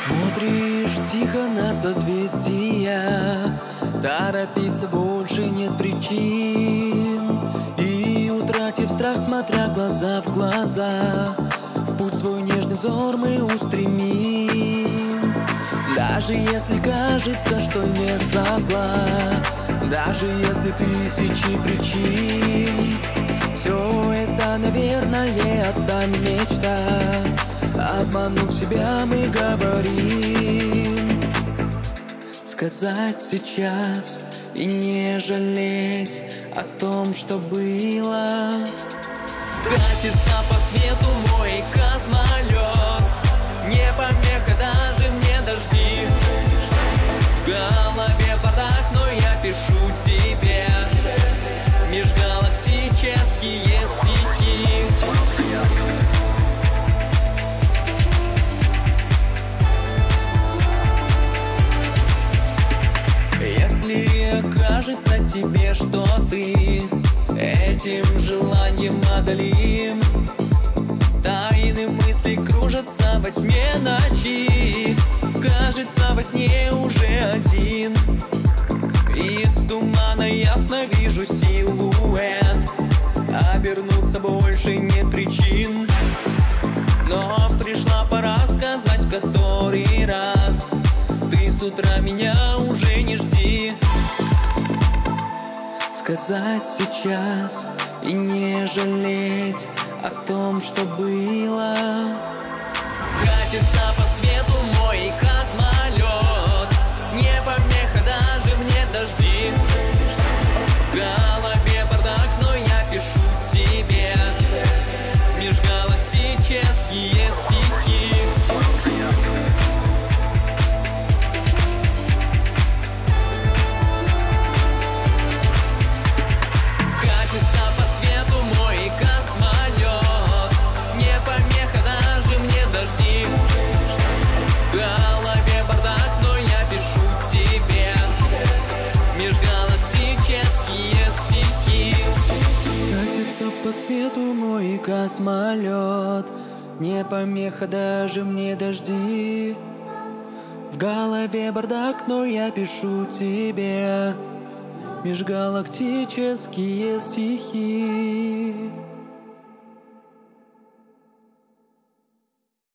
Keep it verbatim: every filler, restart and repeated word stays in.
Смотришь тихо на созвездия, торопиться больше нет причин. И, утратив страх, смотря глаза в глаза, в путь свой нежный взор мы устремим. Даже если кажется, что не со зла, даже если тысячи причин, все это, наверное, одна мечта. Обманув себя, мы говорим сказать сейчас и не жалеть о том, что было. Катится по свету мой космолет, не помеха даже мне дожди. В голове бардак, но я пишу тебе межгалактические стихи. Если кажется тебе, что ты этим желанием одолим, тайны мысли кружатся во тьме ночи. Кажется, во сне уже один. Из тумана ясно вижу силуэт. Обернуться больше нет причин. Но пришла пора сказать в который раз: ты с утра меня уже не жди. Сказать сейчас и не жалеть о том, что было. Катится по свету мой космолет, не помеха даже мне дожди. В голове бардак, но я пишу тебе межгалактические стихи. Катится по свету мой космолет, не помеха даже мне дожди. В голове бардак, но я пишу тебе межгалактические стихи. Катится по свету мой космолет, не помеха даже мне дожди. В голове бардак, но я пишу тебе межгалактические стихи.